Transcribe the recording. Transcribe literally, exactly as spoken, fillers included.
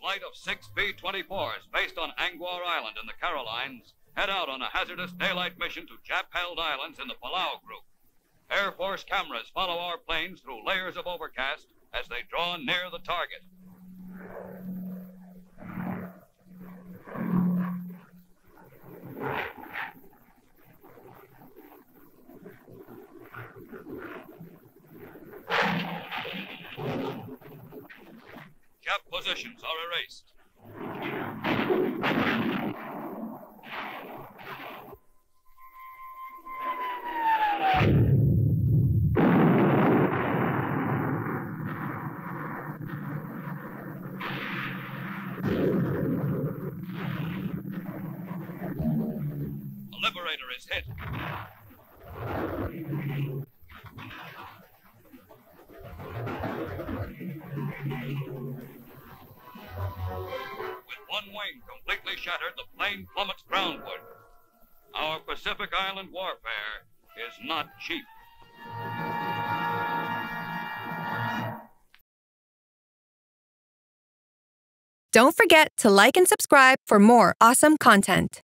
flight of six B twenty-fours based on Anguar Island in the Carolines head out on a hazardous daylight mission to Jap-held islands in the Palau group. Air Force cameras follow our planes through layers of overcast as they draw near the target. Jap positions are erased. The Liberator is hit. With one wing completely shattered, the plane plummets groundward. Our Pacific Island warfare is not cheap. Don't forget to like and subscribe for more awesome content.